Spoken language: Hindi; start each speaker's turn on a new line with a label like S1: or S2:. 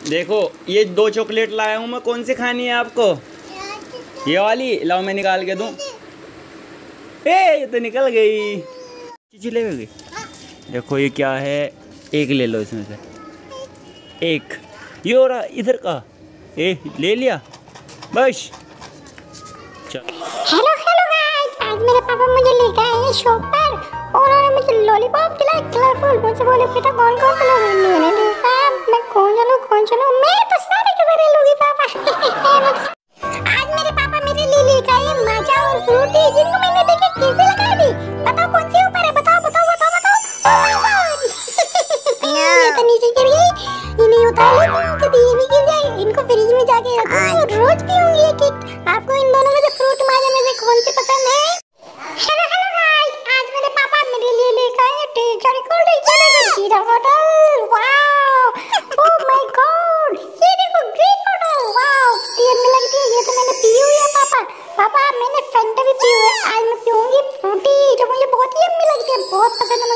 S1: देखो ये 2 चॉकलेट लाया हूँ मैं, कौन सी खानी है आपको? ये वाली लाओ, मैं निकाल के दूँ। ये तो निकल गई, ले गई। देखो ये क्या है, एक ले लो इसमें से एक। ये हो रहा इधर का, ले लिया बस।
S2: हेलो हेलो गाइस, आज मेरे पापा मुझे लेकर आए हैं शॉप पर और उन्होंने मुझे लॉलीपॉप दिलाया कलरफुल। मुझे बोले बेटा कौन कौन सा लोगे? मैंने देखा मैं कौन चलूं, मैं तो सारे के सारे लोगी पापा। आज मेरे पापा मेरे लिए लेकर आए हैं माजा और फ्रूटी, जिनको मैंने देखे कैसे लगा दी। बताओ कौन सी ऊपर है? बताओ बताओ बताओ बताओ। ओह माय गॉड, ये तो नीचे गिर गई। इन्हें उतार ले तो ये भी गिर जाए। इनको फ्रिज में जाके रखो, रोज पीऊंगी एक एक। आपको इन दोनों में से फ्रूट माजा में से कौन सी पसंद है? हेलो हेलो गाइस, आज मेरे पापा मेरे लिए लेकर आए हैं टेकर cold drink, jeera water. Wow oh my god, ये देखो ग्रीन वाटर। वाओ कितनी यम्मी लगती है। ये तो मैंने पी हुई है पापा। पापा मैंने फैंटा भी पी हुई है। आज मैं पीऊंगी फ्रूटी जो मुझे बहुत ही यम्मी लगती है, बहुत पसंद है